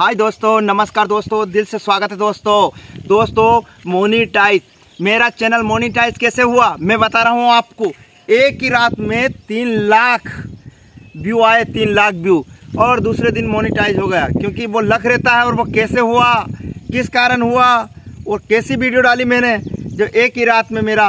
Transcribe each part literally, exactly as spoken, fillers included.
हाय दोस्तों, नमस्कार दोस्तों, दिल से स्वागत है दोस्तों। दोस्तों मोनीटाइज, मेरा चैनल मोनीटाइज कैसे हुआ मैं बता रहा हूँ आपको। एक ही रात में तीन लाख व्यू आए, तीन लाख व्यू, और दूसरे दिन मोनीटाइज हो गया। क्योंकि वो लक रहता है और वो कैसे हुआ, किस कारण हुआ और कैसी वीडियो डाली मैंने, जो एक ही रात में मेरा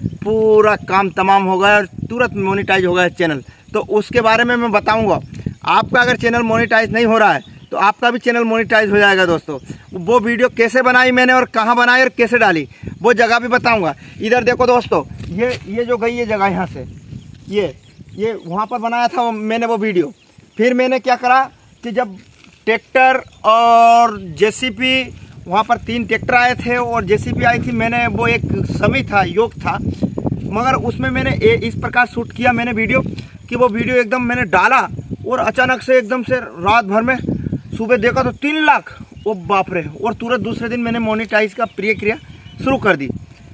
पूरा काम तमाम हो गया और तुरंत मोनीटाइज हो गया चैनल। तो उसके बारे में मैं बताऊंगा। आपका अगर चैनल मोनीटाइज नहीं हो रहा है तो आपका भी चैनल मोनीटाइज हो जाएगा दोस्तों। वो वीडियो कैसे बनाई मैंने और कहाँ बनाई और कैसे डाली वो जगह भी बताऊंगा। इधर देखो दोस्तों, ये ये जो गई ये जगह, यहाँ से ये ये वहाँ पर बनाया था मैंने वो वीडियो। फिर मैंने क्या करा कि जब ट्रैक्टर और जेसीबी, वहाँ पर तीन ट्रैक्टर आए थे और जेसीबी आई थी, मैंने वो एक समय था, योग था, मगर उसमें मैंने इस प्रकार शूट किया मैंने वीडियो कि वो वीडियो एकदम मैंने डाला और अचानक से एकदम से रात भर में सुबह देखा तो तीन लाख, वो बाप रे। और तुरंत दूसरे दिन मैंने मोनीटाइज का प्रक्रिया शुरू कर दी।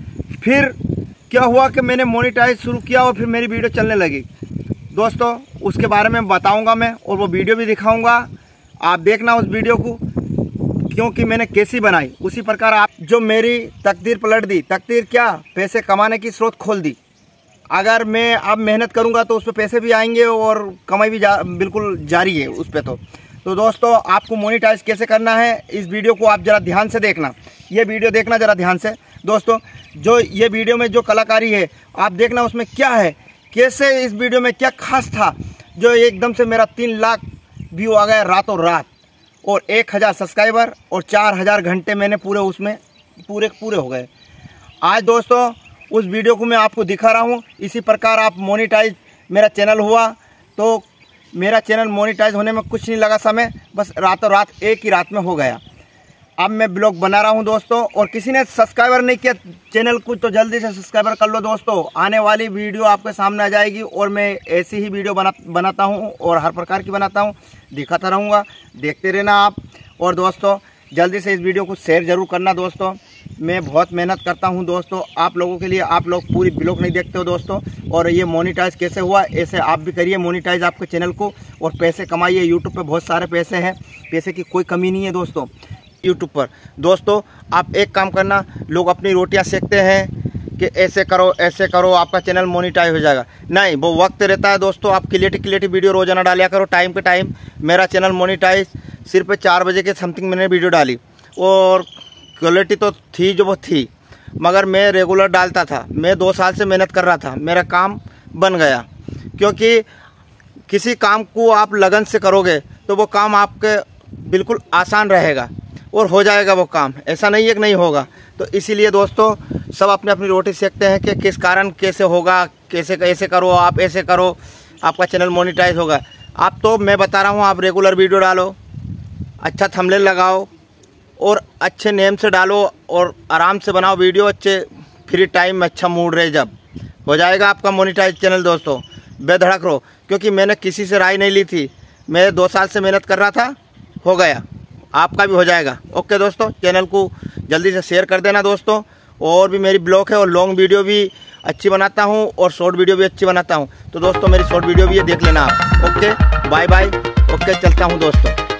फिर क्या हुआ कि मैंने मोनीटाइज शुरू किया और फिर मेरी वीडियो चलने लगी दोस्तों। उसके बारे में बताऊंगा मैं और वो वीडियो भी दिखाऊंगा, आप देखना उस वीडियो को, क्योंकि मैंने कैसी बनाई उसी प्रकार आप जो मेरी तकदीर पलट दी। तकदीर क्या, पैसे कमाने की स्रोत खोल दी। अगर मैं अब मेहनत करूंगा तो उस पर पैसे भी आएंगे और कमाई भी जा, बिल्कुल जारी है उस पर। तो तो दोस्तों आपको मोनीटाइज कैसे करना है, इस वीडियो को आप ज़रा ध्यान से देखना। ये वीडियो देखना ज़रा ध्यान से दोस्तों। जो ये वीडियो में जो कलाकारी है आप देखना, उसमें क्या है, कैसे इस वीडियो में क्या खास था जो एकदम से मेरा तीन लाख व्यू आ गया रातों रात, और एक हज़ार सब्सक्राइबर और चार हज़ार घंटे मैंने पूरे उसमें पूरे पूरे हो गए। आज दोस्तों उस वीडियो को मैं आपको दिखा रहा हूँ। इसी प्रकार आप मोनीटाइज मेरा चैनल हुआ। तो मेरा चैनल मोनीटाइज होने में कुछ नहीं लगा समय, बस रातों रात एक ही रात में हो गया। अब मैं ब्लॉग बना रहा हूं दोस्तों, और किसी ने सब्सक्राइबर नहीं किया चैनल को तो जल्दी से सब्सक्राइबर कर लो दोस्तों। आने वाली वीडियो आपके सामने आ जाएगी और मैं ऐसी ही वीडियो बना बनाता हूं और हर प्रकार की बनाता हूं, दिखाता रहूँगा, देखते रहना आप। और दोस्तों जल्दी से इस वीडियो को शेयर ज़रूर करना दोस्तों। मैं बहुत मेहनत करता हूं दोस्तों आप लोगों के लिए। आप लोग पूरी ब्लॉग नहीं देखते हो दोस्तों। और ये मोनीटाइज कैसे हुआ, ऐसे आप भी करिए मोनीटाइज आपके चैनल को और पैसे कमाइए। यूट्यूब पे बहुत सारे पैसे हैं, पैसे की कोई कमी नहीं है दोस्तों यूट्यूब पर। दोस्तों आप एक काम करना, लोग अपनी रोटियां सेकते हैं कि ऐसे करो ऐसे करो आपका चैनल मोनीटाइज हो जाएगा। नहीं, वो वक्त रहता है दोस्तों। आप क्लियरिटी क्लियरिटी वीडियो रोजाना डालिया करो टाइम पे टाइम। मेरा चैनल मोनीटाइज सिर्फ चार बजे के समथिंग मैंने वीडियो डाली और क्वालिटी तो थी जो वो थी, मगर मैं रेगुलर डालता था। मैं दो साल से मेहनत कर रहा था, मेरा काम बन गया। क्योंकि किसी काम को आप लगन से करोगे तो वो काम आपके बिल्कुल आसान रहेगा और हो जाएगा वो काम, ऐसा नहीं है कि नहीं होगा। तो इसीलिए दोस्तों सब अपने अपनी रोटी सेकते हैं कि किस कारण कैसे होगा, कैसे ऐसे करो आप ऐसे करो आपका चैनल मोनीटाइज होगा। आप तो मैं बता रहा हूँ, आप रेगुलर वीडियो डालो, अच्छा थंबनेल लगाओ और अच्छे नेम से डालो और आराम से बनाओ वीडियो, अच्छे फ्री टाइम में अच्छा मूड रहे, जब हो जाएगा आपका मोनीटाइज चैनल दोस्तों। बेधड़क रहो, क्योंकि मैंने किसी से राय नहीं ली थी, मैं दो साल से मेहनत कर रहा था, हो गया, आपका भी हो जाएगा। ओके दोस्तों, चैनल को जल्दी से शेयर कर देना दोस्तों। और भी मेरी ब्लॉग है और लॉन्ग वीडियो भी अच्छी बनाता हूँ और शॉर्ट वीडियो भी अच्छी बनाता हूँ। तो दोस्तों मेरी शॉर्ट वीडियो भी ये देख लेना आप। Okay bye bye. ओके चलता हूँ दोस्तों।